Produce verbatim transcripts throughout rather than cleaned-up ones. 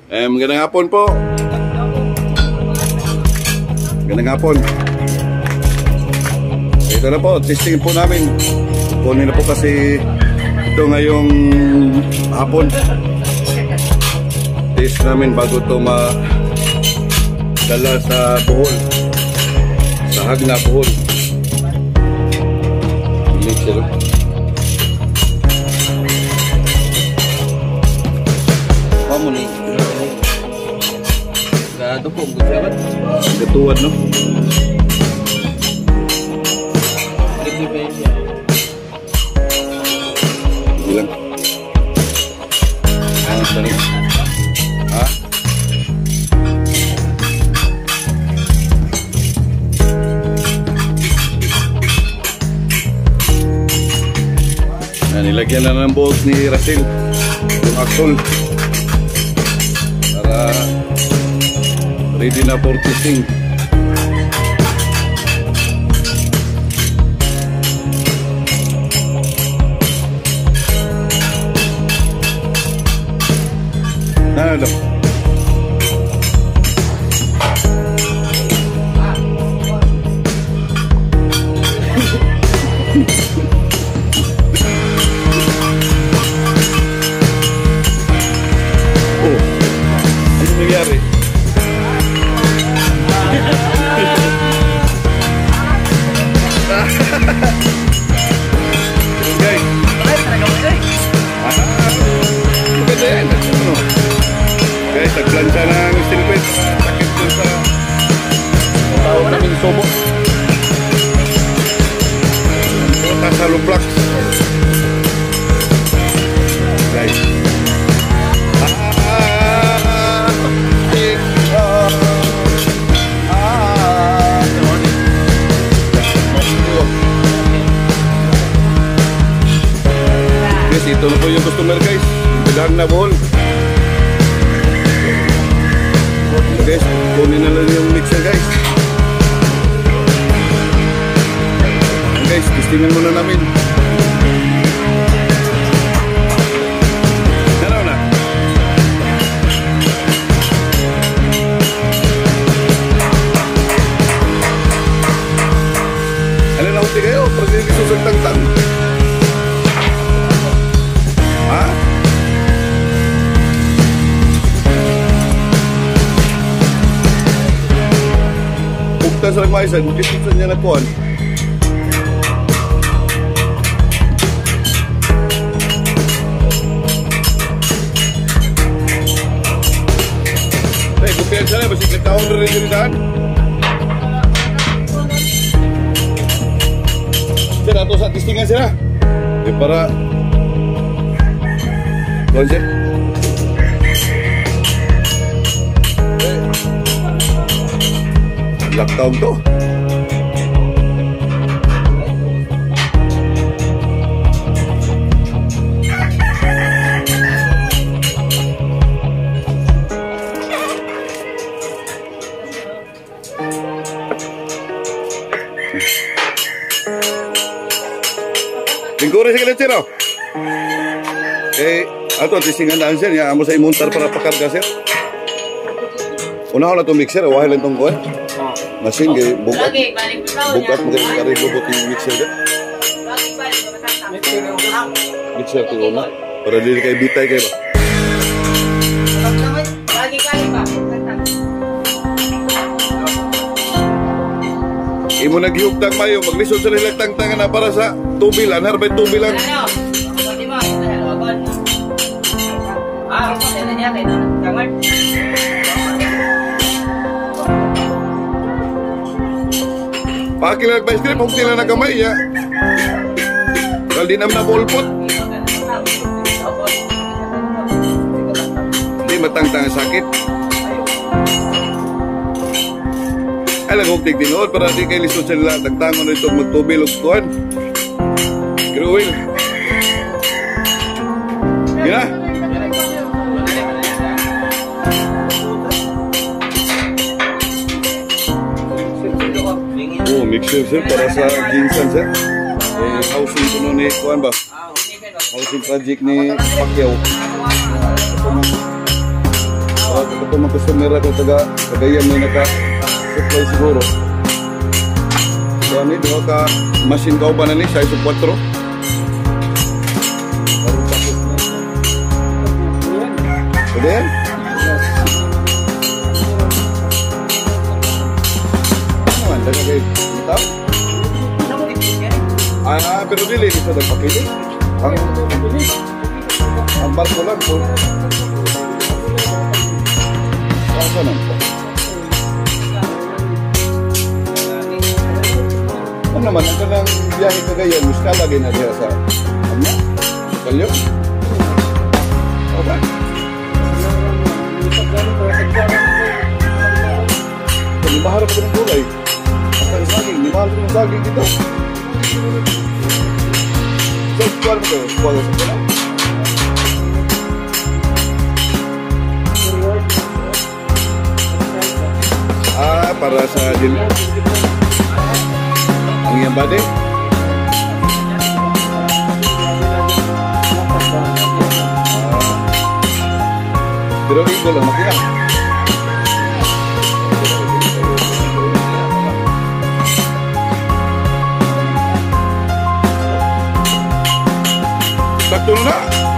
Eh, magandang hapon po. Magandang hapon. Ito na po, testing po namin. Kunin na po kasi ito ngayong hapon. Test namin bago ito madala sa Bohol. Sa Hagna, Bohol. Mixer. Kamu nih. Gado po, gudyawan. Gatuwan, no? Bilang. Ang sari. Ha? Nah, nilagyan na ng bolt ni Russell yung axle para ready na for testing. Nah, dah. Oh, ano nangyari? Guys, maganda yan. Ano? Guys, nagplansa ng steel plate. Sakit dun sa tawag namin sobo. Punta sa luplak. Guys. Guys, ito na po yung customer guys. Bilang na Bohol. Guys, kunin na lang yung mixer guys. Guys, testingan muna namin. Ano na? Ano na uti kayo? Pwede isusagtang-tang. Ha? Buktan sa nagmaisan, kisisan niya nagkuhan. Eh, kumpiyan siya na, basig nagkahon na rin yung daan. Sira, ito sa testingan sila. Eh, para kuhan siya. Lockdown to. Lingkuri sa kilitsiro. Eh, ato, tisingan na siya. Amo sa imuntar para pakarga siya. Una ko na itong mixer. Wahil lang itong kuhan. Masing kay bukat. Bukat mo kayo karilo po yung mixer ka. Mixer ito una. Para dili kayo bitay kayo ba? Imo naghihugtang mayo. Maglisod sa nilang tangtangan na para sa tubilan. Harbay tubilan. Ah, kasi na niya kayo na. Kamar. Pakilag ba script, huwag nila na kamay ya. Kalau di naman na bolpot. Hindi matang-tang sakit. Ay lang huwag tigtinood para di kayo lisod sa nila. Tagtangon na itong magtubil o tuwan. Gruwil. Gina? Oh, mixer sir para sa ginsan sir. Eh, housing kuno ni kuan ba? Housing project ni Pacquiao. ako mga customer ako taga Cagayan may naka-supply siguro. So ano yun, diba ka machine ka ba na ni size of four? Pwede yan? Ano man, taga kayo matap? Ah, pero dili, isa nagpakili. Ang ang barko lang po. Saan naman po? Ano naman, ang kanang biyahe Cagayan, musta lagi na diya sa ano? Sa kalyo? O ba? Libahara pa ng gulay. Ang saging, libahara pa ng saging dito. So, kuwan mo kayo? Kuwan mo sa kula? Ah, para sa din. Ang iyang bade? Ah, pero ito lang makina. Sakto na na.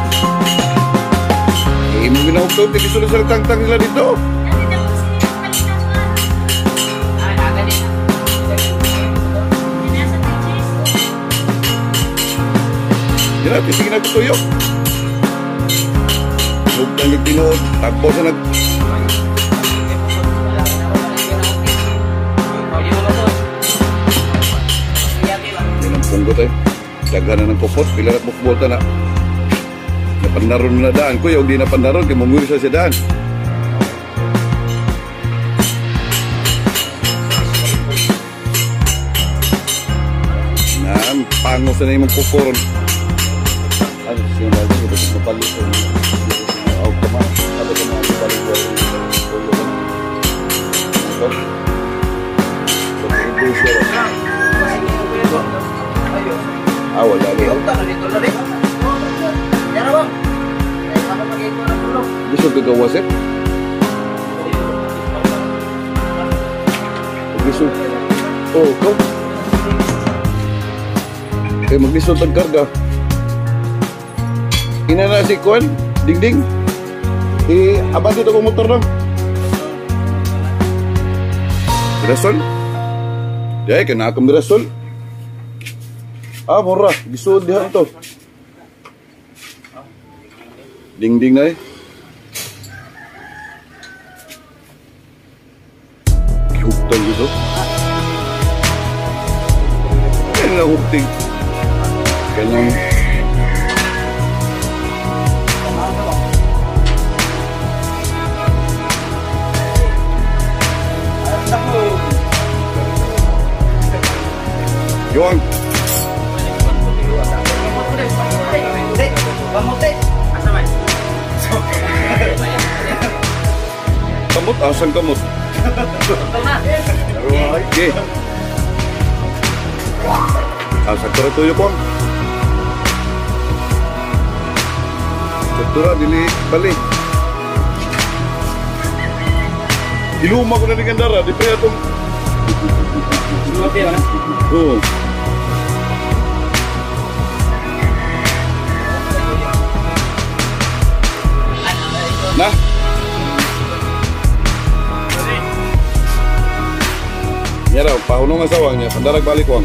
Eh, mo ginahugtog, hindi sulit sa tang-tang nila dito. Yan na, tisigin na tutuyo. Hugtang yung tinood, tagpo sa nag... Yan ang punggot eh. Daga na ng kupot, pila na bukbota na. Napandaron na daan. Kuya, huwag di napandaron, kaya mamuri sa siya daan. Yan, pangos na yung pupuron. Ano siya na rin, ito siya napalit sa mga out ka man. Sabi ka mga napalit sa mga ulo ka na. Ito. So, ito siya rin. Ah, wala rin. Gusto ka gawasit? Gusto? Oh, ikaw? Eh, maglisod ang karga. Ina na si Kwan, ding-ding. Eh, abang dito kong motor lang. Mirasol? Dahil, kena akong mirasol. Ah, mura. Gisod dihan to. Ding-ding na eh. Hugtang dito. Kaya na hugting. Kanyang... Yuang. Kamot, asang kamot. Okay. Asang kara tuyo ko. Saktura, dili balik. Iluma ko na ni Gandara, di pa itong... Lumati na? Oo. Na? Yan raw, pahunong asawang niya, pandarag balik wang.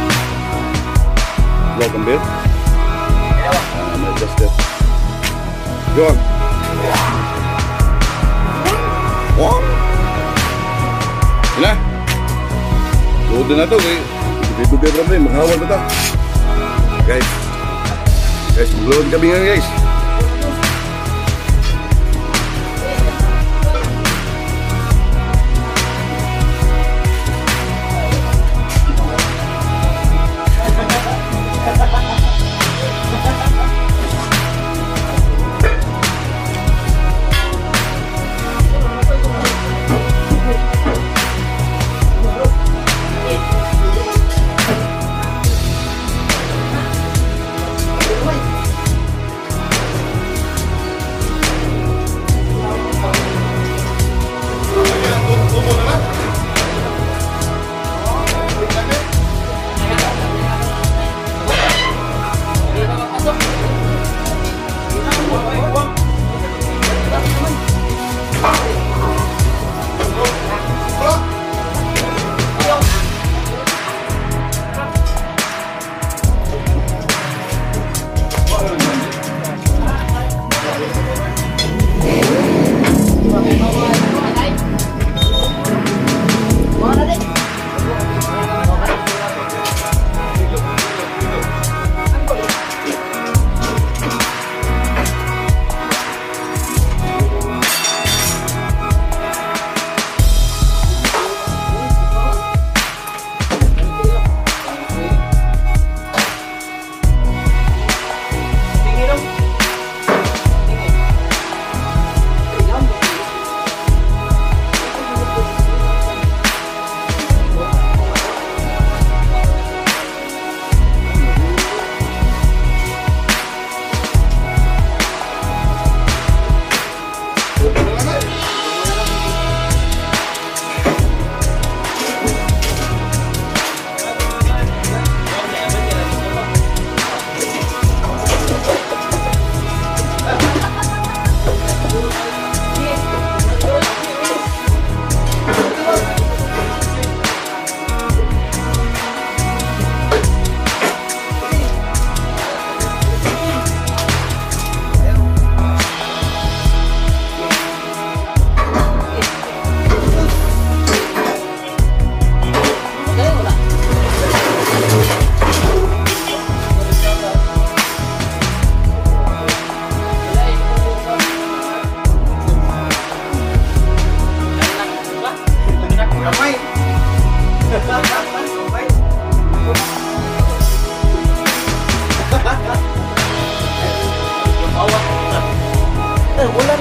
Welcome, Bill. I'm adjust it. Go on. Wang. Yan na. Tuod na ito, kaya bibigay problem, maghawal na ito. Guys. Guys, mag-load kami nga guys.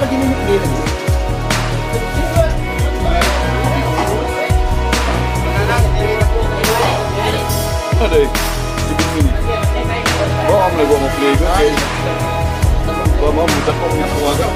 lagi ni play lagi. Ada eh, ini. Oh, am lagi mau play juga. Gua mau minta kau punya keluarga.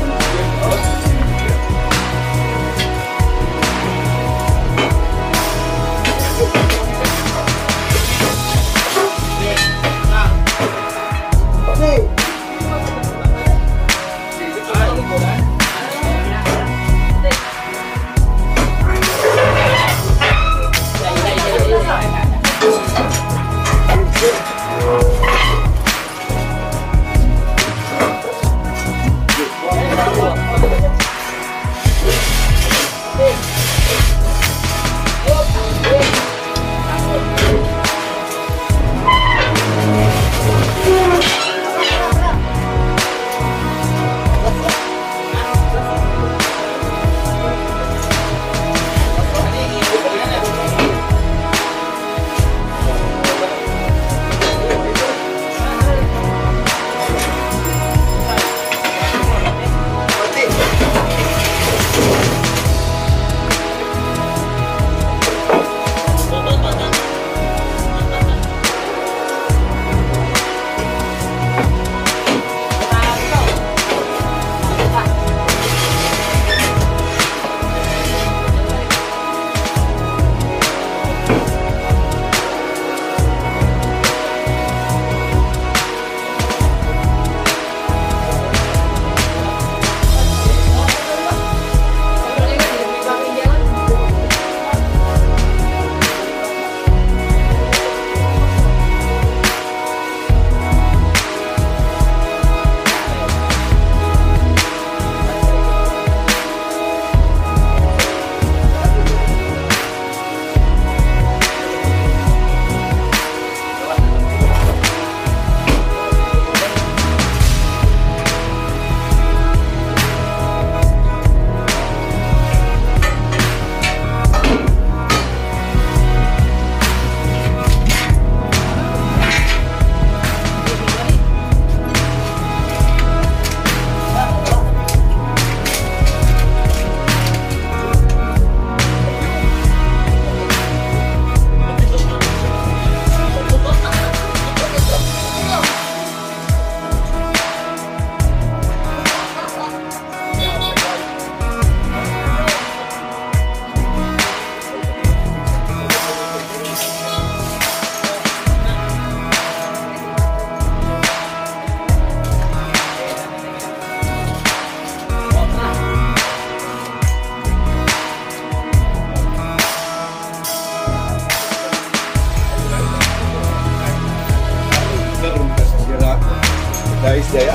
Guys, Jaya.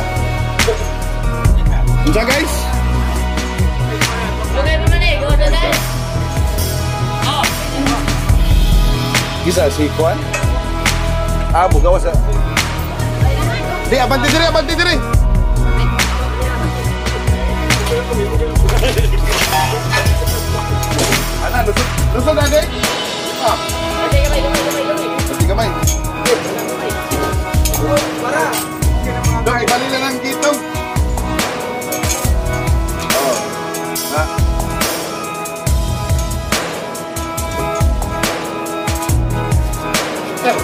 Bisa guys? Bisa si Kuan? Ah, buka wasa. Di, abanti diri, abanti diri. Anak, lusuk, lusuk dah deh. Ah. Nanti kamay. Para. Dok, ibalik na lang dito. Oh. Ha? Sir.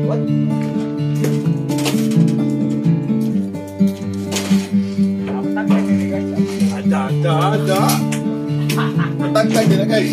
Ada, ada, ada. Tantang dia guys.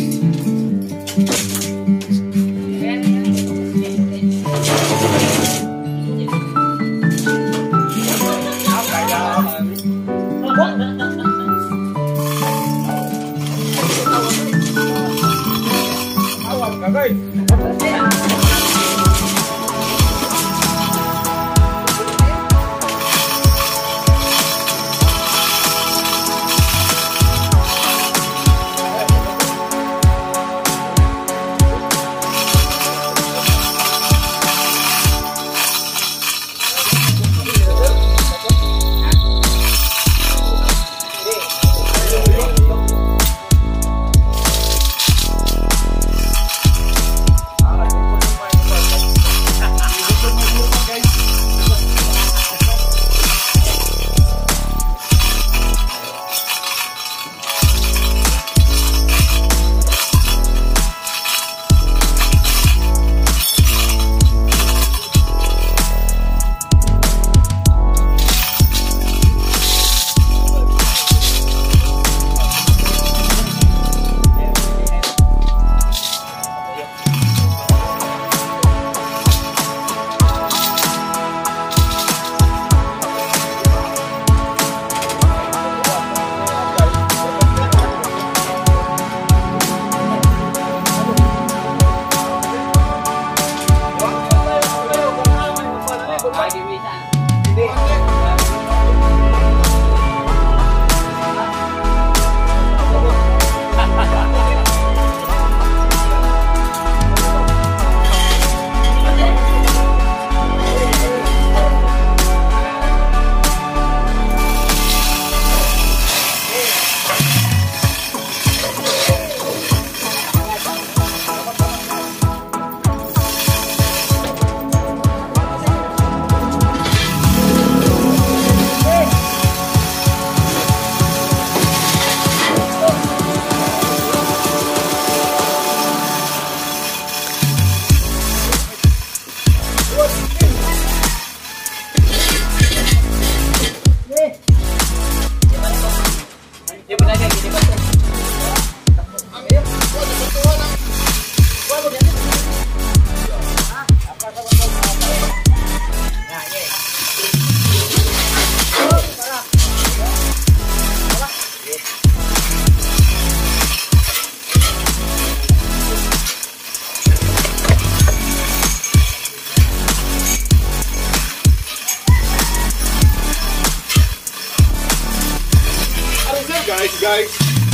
Guys, guys.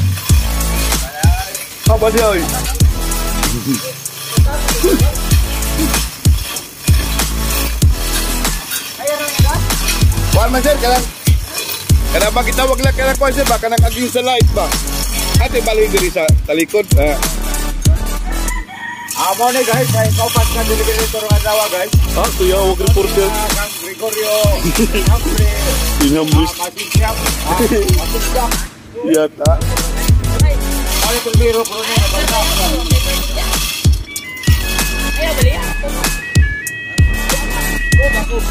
Apa dia? Kuan masir kalang. Kenapa kita wag lang kana kuan sir ba kana kaging sa light ba? Ate balik diri sa talikod. Amo ni guys, kay kaupat ka dili dito nga dawa guys. Ah, tuya wag reporter. Kang Gregorio. Inambus. Iya tak. Ayo berbiro bro ni. Ayo beli. Oh bagus.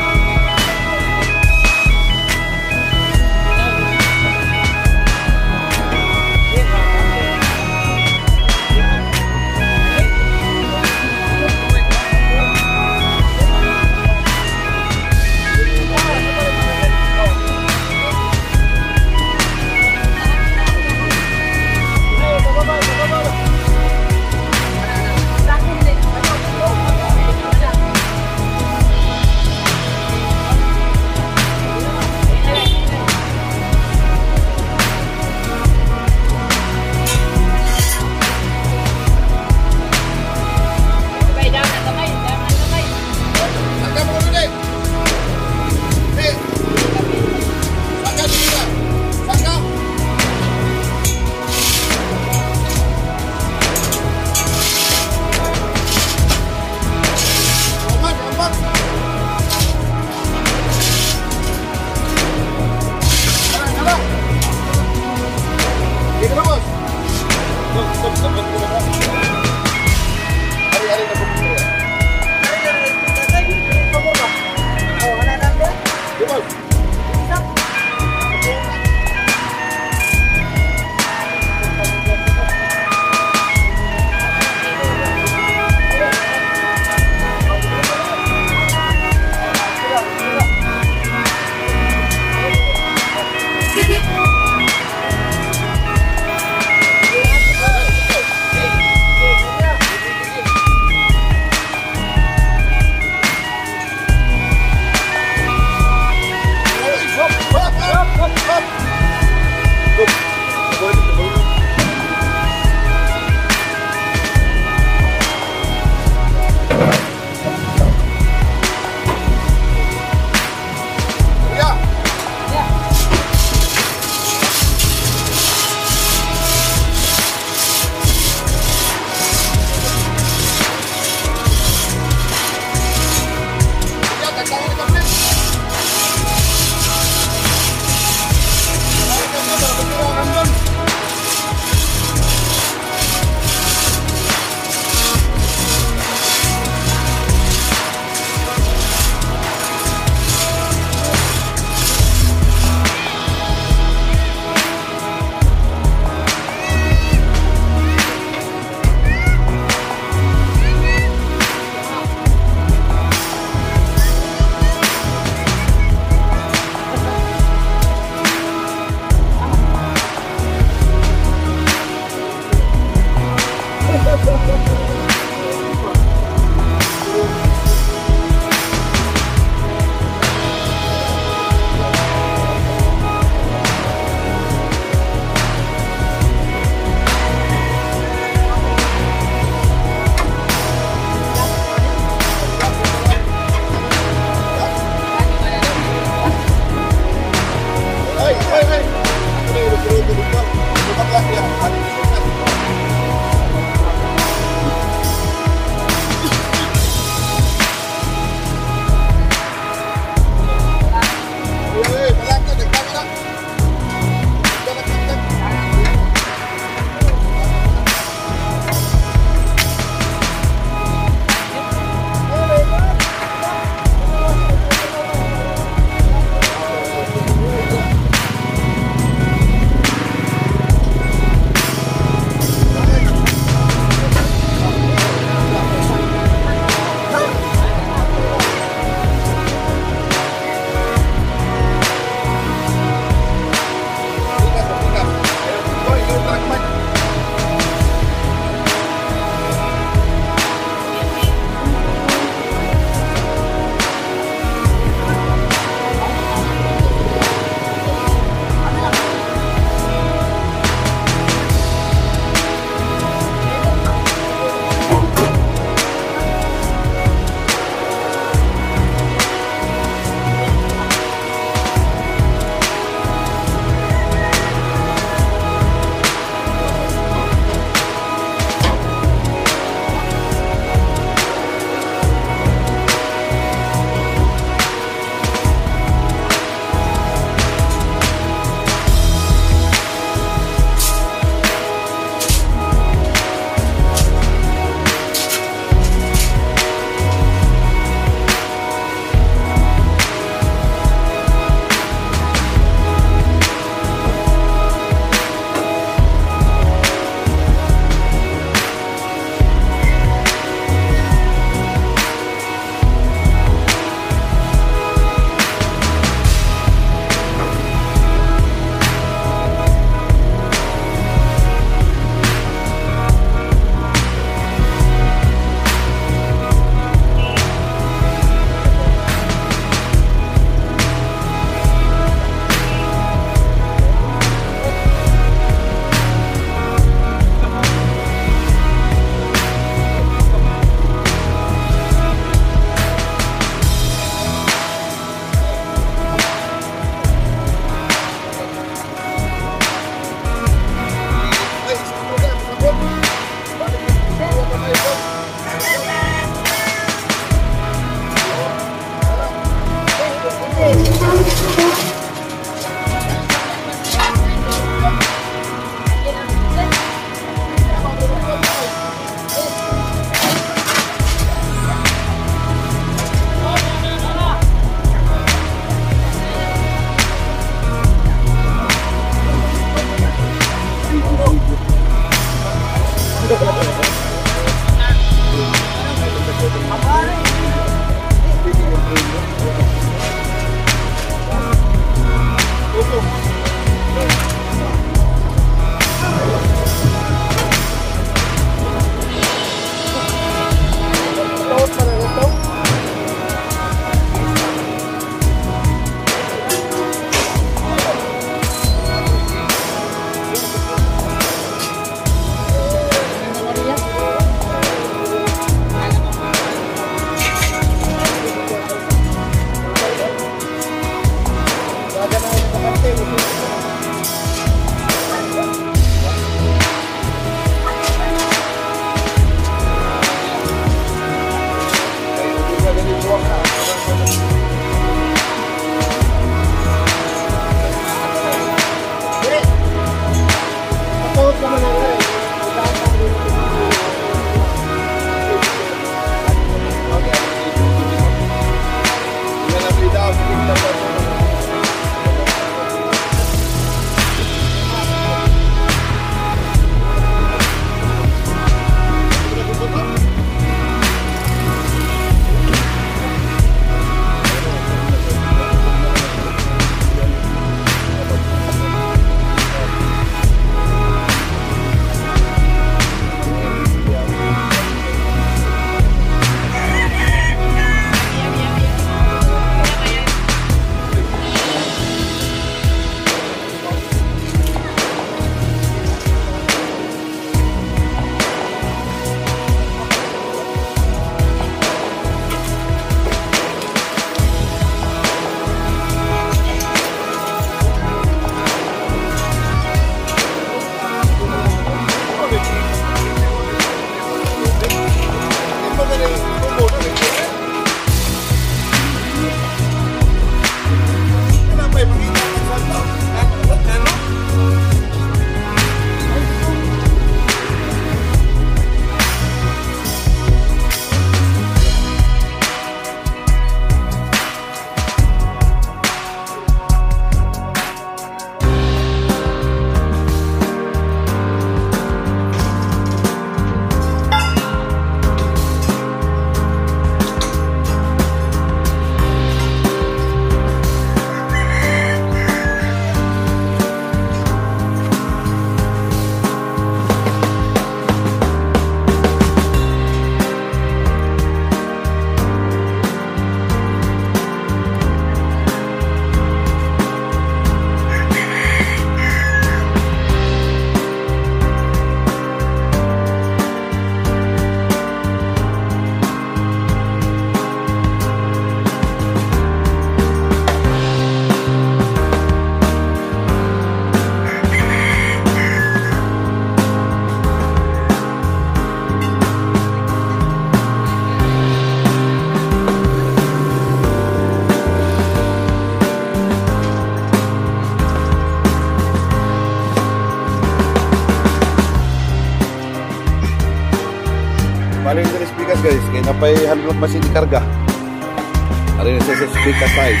bigas guys, kaya napay halunod masih dikarga. Ari na sa speaker tayo.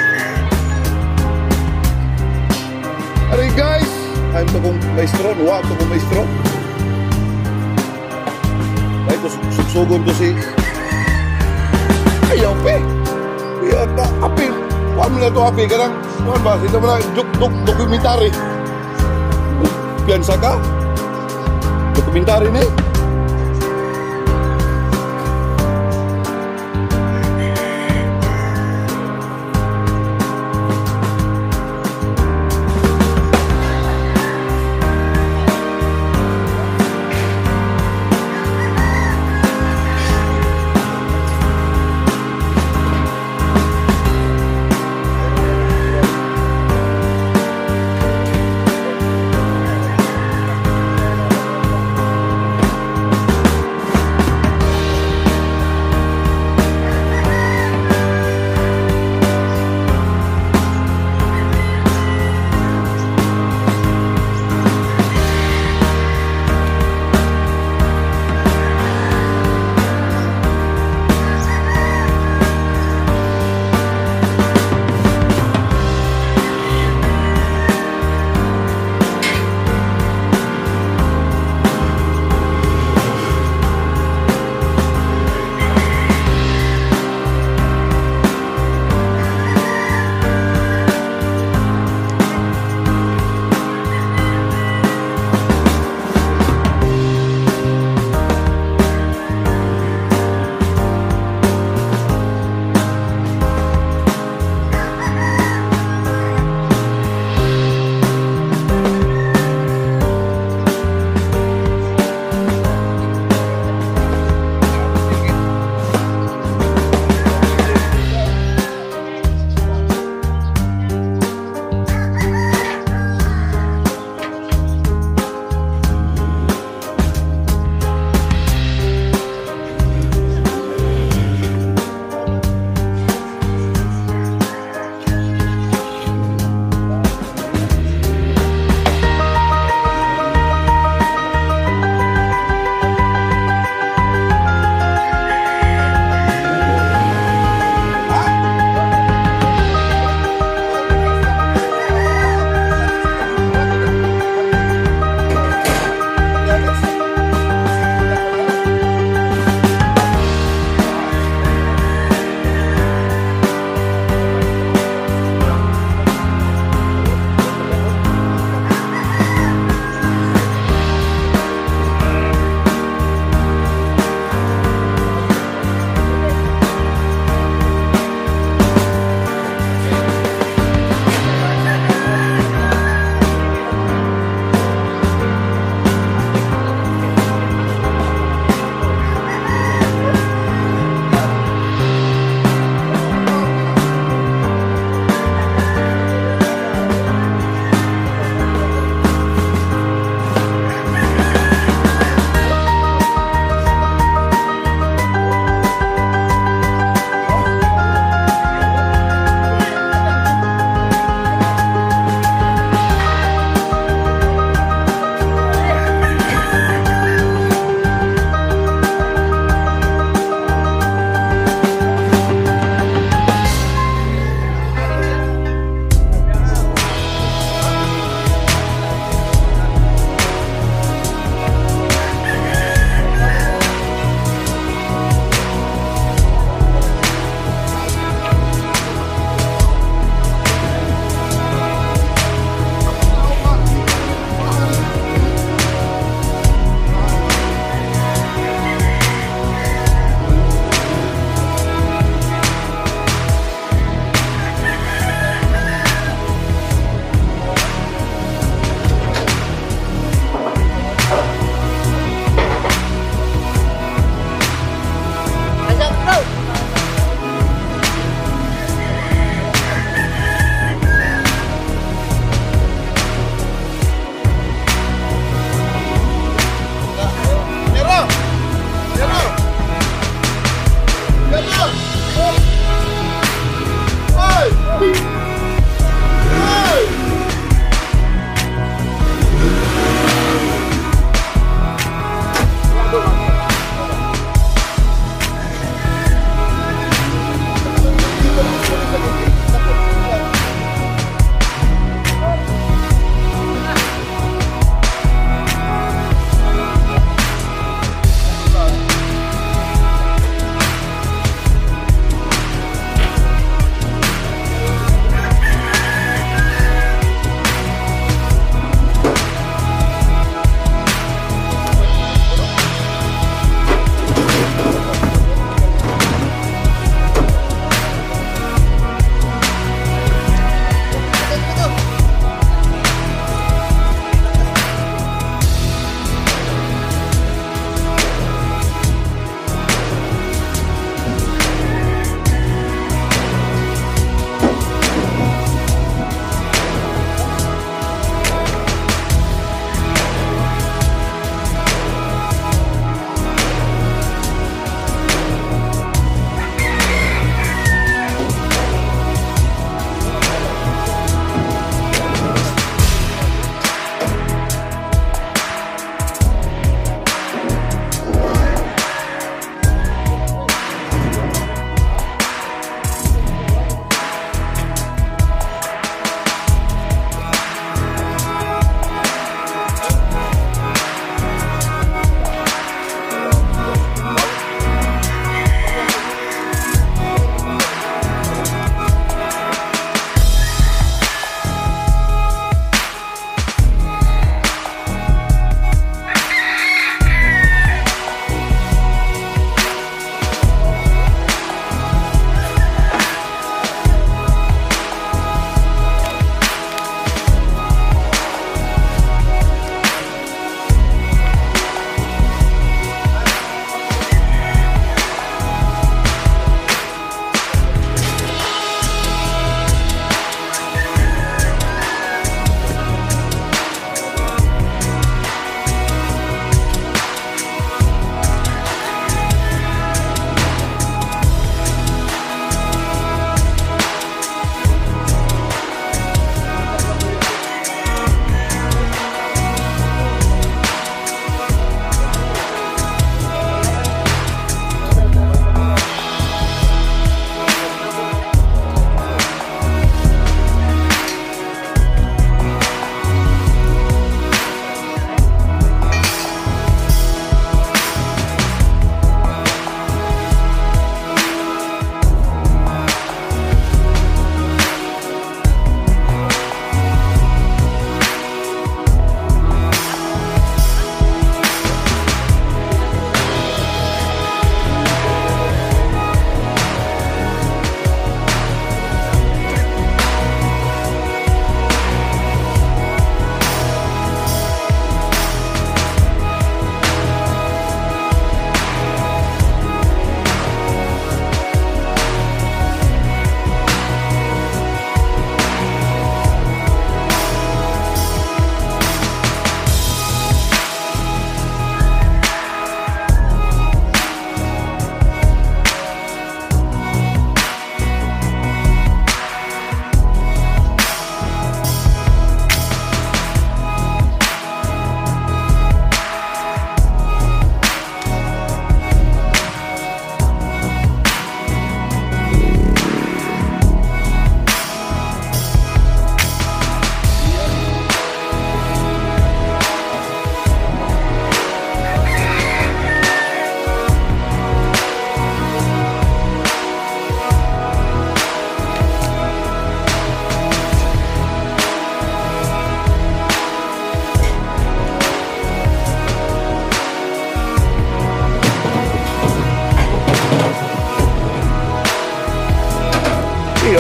Ari guys, I'm to kong maestro, wow to kong maestro. Ay, to sugsugon to si ayaw pe. Iya ta api. Kuan mo na to api kanang kuan ba sino ba dok dok dokumentary. Piansa ka? Dokumentary ni.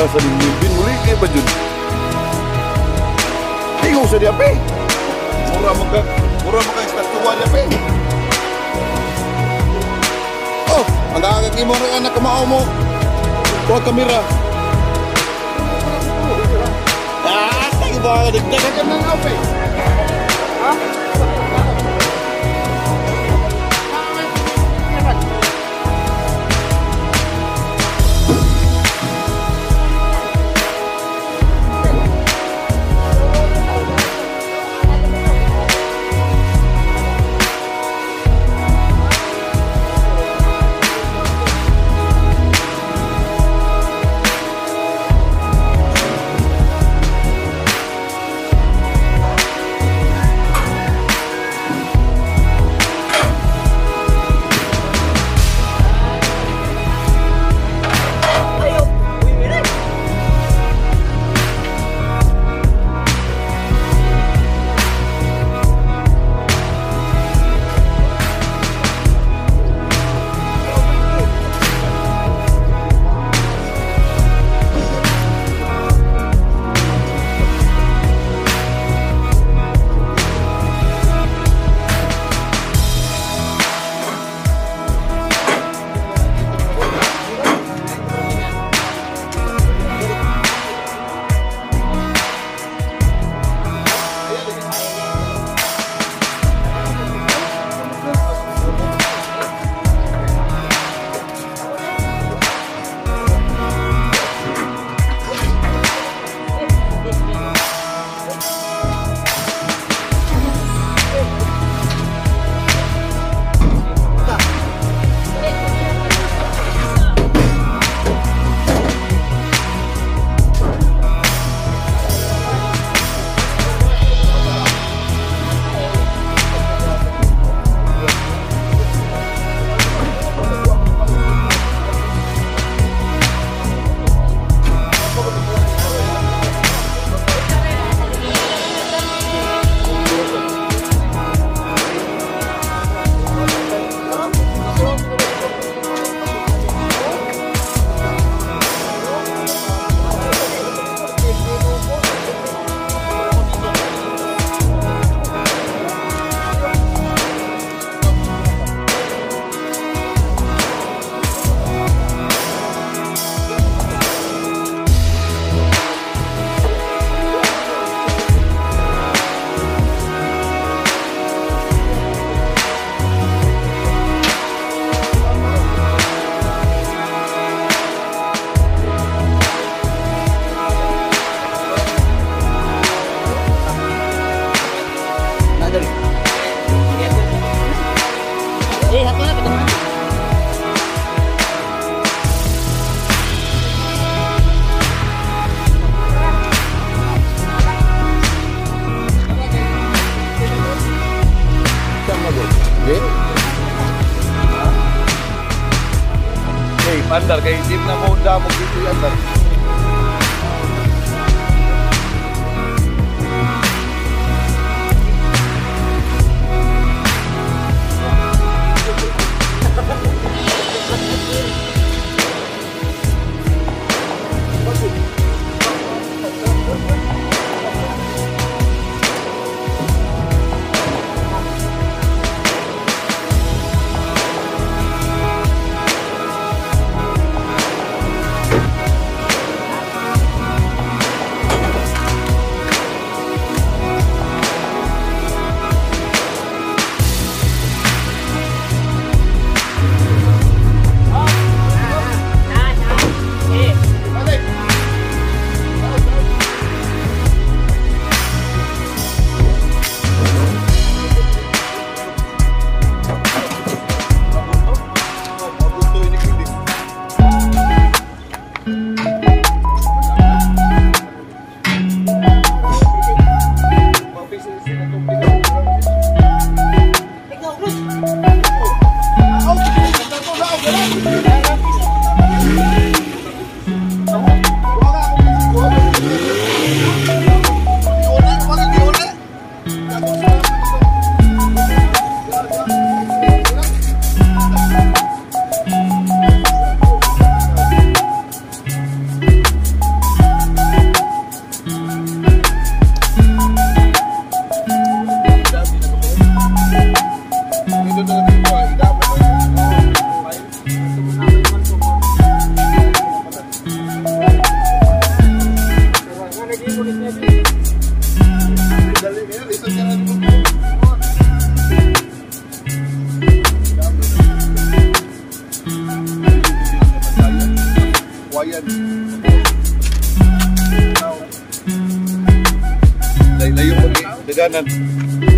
biasa dimimpin mulai kayak baju. Bingung saya dia pe. Murah maka murah maka istilah tua dia pe. Oh, agak-agak gimana anak mau mau buat kamera. Ah, tak boleh dikatakan nang apa? Hah? Andar kay tim na mo damo dito andar. kawayan. Layo-layo mo ni daganan.